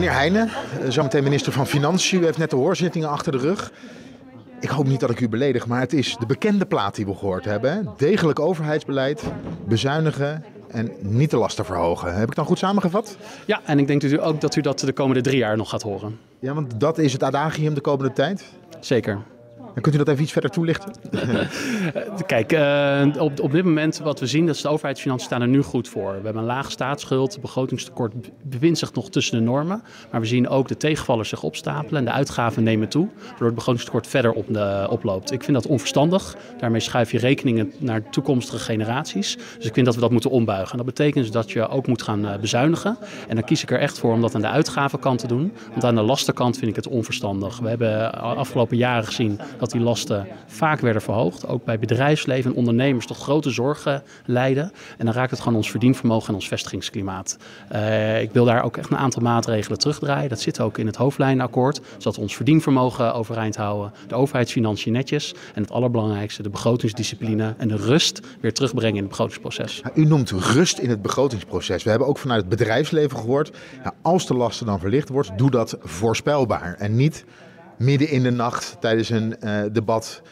Meneer Heijnen, zometeen minister van Financiën. U heeft net de hoorzittingen achter de rug. Ik hoop niet dat ik u beledig, maar het is de bekende plaat die we gehoord hebben. Hè? Degelijk overheidsbeleid, bezuinigen en niet de lasten verhogen. Heb ik dan goed samengevat? Ja, en ik denk ook dat u dat de komende 3 jaar nog gaat horen. Ja, want dat is het adagium de komende tijd. Zeker. En kunt u dat even iets verder toelichten? Kijk, op dit moment wat we zien, dat de overheidsfinanciën staan er nu goed voor. We hebben een laag staatsschuld, het begrotingstekort bevindt zich nog tussen de normen. Maar we zien ook de tegenvallers zich opstapelen en de uitgaven nemen toe, waardoor het begrotingstekort verder oploopt. Ik vind dat onverstandig. Daarmee schuif je rekeningen naar toekomstige generaties. Dus ik vind dat we dat moeten ombuigen. En dat betekent dus dat je ook moet gaan bezuinigen. En dan kies ik er echt voor om dat aan de uitgavenkant te doen. Want aan de lastenkant vind ik het onverstandig. We hebben afgelopen jaren gezien dat die lasten vaak werden verhoogd. Ook bij bedrijfsleven en ondernemers tot grote zorgen leiden. En dan raakt het gewoon ons verdienvermogen en ons vestigingsklimaat. Ik wil daar ook echt een aantal maatregelen terugdraaien. Dat zit ook in het hoofdlijnenakkoord. Zodat we ons verdienvermogen overeind houden. De overheidsfinanciën netjes. En het allerbelangrijkste, de begrotingsdiscipline en de rust weer terugbrengen in het begrotingsproces. U noemt rust in het begrotingsproces. We hebben ook vanuit het bedrijfsleven gehoord. Ja, als de lasten dan verlicht wordt, doe dat voorspelbaar. En niet midden in de nacht tijdens een debat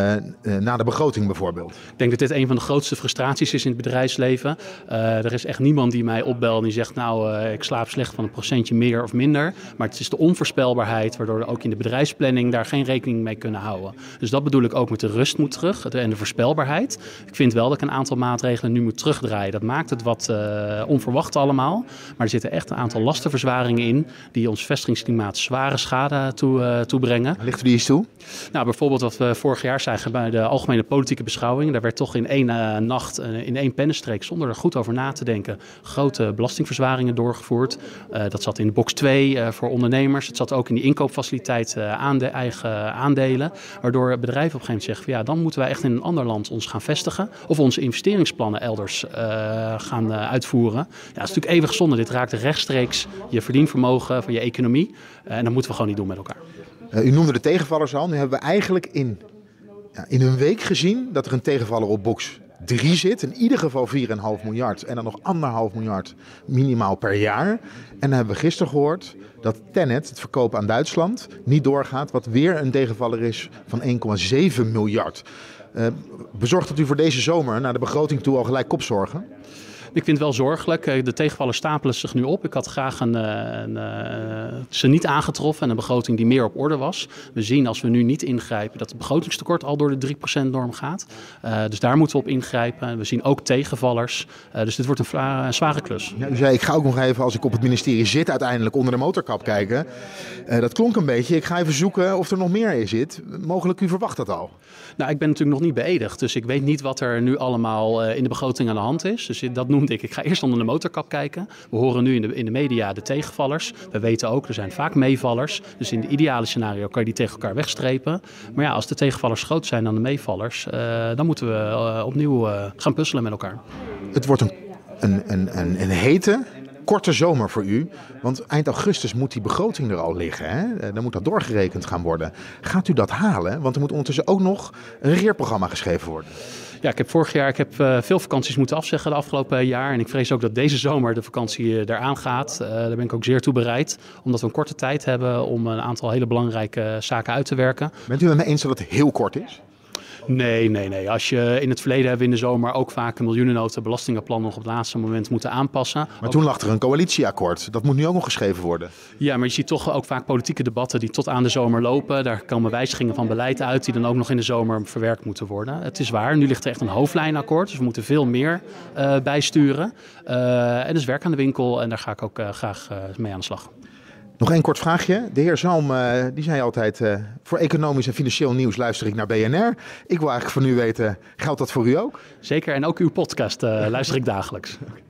na de begroting bijvoorbeeld. Ik denk dat dit een van de grootste frustraties is in het bedrijfsleven. Er is echt niemand die mij opbelt en die zegt ik slaap slecht van een % meer of minder. Maar het is de onvoorspelbaarheid waardoor we ook in de bedrijfsplanning daar geen rekening mee kunnen houden. Dus dat bedoel ik ook met de rust moet terug en de voorspelbaarheid. Ik vind wel dat ik een aantal maatregelen nu moet terugdraaien. Dat maakt het wat onverwacht allemaal. Maar er zitten echt een aantal lastenverzwaringen in die ons vestigingsklimaat zware schade toebrengen. Ligt u die eens toe? Nou, bijvoorbeeld wat we vorig jaar zagen bij de algemene politieke beschouwing. Daar werd toch in één nacht, in één pennenstreek, zonder er goed over na te denken, grote belastingverzwaringen doorgevoerd. Dat zat in de box 2 voor ondernemers. Het zat ook in die inkoopfaciliteit eigen aandelen. Waardoor bedrijven op een gegeven moment zeggen van, ja, dan moeten wij echt in een ander land ons gaan vestigen. Of onze investeringsplannen elders gaan uitvoeren. Ja, dat is natuurlijk eeuwig zonde. Dit raakt rechtstreeks je verdienvermogen van je economie. En dat moeten we gewoon niet doen met elkaar. U noemde de tegenvallers al. Nu hebben we eigenlijk in een week gezien dat er een tegenvaller op box 3 zit. In ieder geval 4,5 miljard. En dan nog 1,5 miljard minimaal per jaar. En dan hebben we gisteren gehoord dat Tennet, het verkoop aan Duitsland, niet doorgaat. Wat weer een tegenvaller is van 1,7 miljard. Bezorgt dat u voor deze zomer naar de begroting toe al gelijk kopzorgen? Ik vind het wel zorgelijk. De tegenvallers stapelen zich nu op. Ik had graag ze niet aangetroffen en een begroting die meer op orde was. We zien als we nu niet ingrijpen dat het begrotingstekort al door de 3% norm gaat. Dus daar moeten we op ingrijpen. We zien ook tegenvallers. Dus dit wordt een zware klus. Ja, u zei, ik ga ook nog even, als ik op het ministerie zit, uiteindelijk onder de motorkap kijken. Dat klonk een beetje. Ik ga even zoeken of er nog meer in zit. Mogelijk, u verwacht dat al. Nou, ik ben natuurlijk nog niet beëdigd. Dus ik weet niet wat er nu allemaal in de begroting aan de hand is. Dus dat noemde ik. Ik ga eerst onder de motorkap kijken. We horen nu in de media de tegenvallers. We weten ook, er zijn vaak meevallers. Dus in het ideale scenario kan je die tegen elkaar wegstrepen. Maar ja, als de tegenvallers groter zijn dan de meevallers, dan moeten we opnieuw gaan puzzelen met elkaar. Het wordt een hete, korte zomer voor u. Want eind augustus moet die begroting er al liggen. Hè? Dan moet dat doorgerekend gaan worden. Gaat u dat halen? Want er moet ondertussen ook nog een regeerprogramma geschreven worden. Ja, ik heb vorig jaar veel vakanties moeten afzeggen de afgelopen jaar. En ik vrees ook dat deze zomer de vakantie eraan gaat. Daar ben ik ook zeer toe bereid. Omdat we een korte tijd hebben om een aantal hele belangrijke zaken uit te werken. Bent u het met me eens dat het heel kort is? Nee. Als je in het verleden hebben we in de zomer ook vaak een miljoenennota belastingenplan nog op het laatste moment moeten aanpassen. Maar toen lag er een coalitieakkoord. Dat moet nu ook nog geschreven worden. Ja, maar je ziet toch ook vaak politieke debatten die tot aan de zomer lopen. Daar komen wijzigingen van beleid uit die dan ook nog in de zomer verwerkt moeten worden. Het is waar, nu ligt er echt een hoofdlijnakkoord. Dus we moeten veel meer bijsturen. En dus werk aan de winkel en daar ga ik ook graag mee aan de slag. Nog één kort vraagje. De heer Zalm die zei altijd, voor economisch en financieel nieuws luister ik naar BNR. Ik wil eigenlijk van u weten, geldt dat voor u ook? Zeker, en ook uw podcast luister ik dagelijks.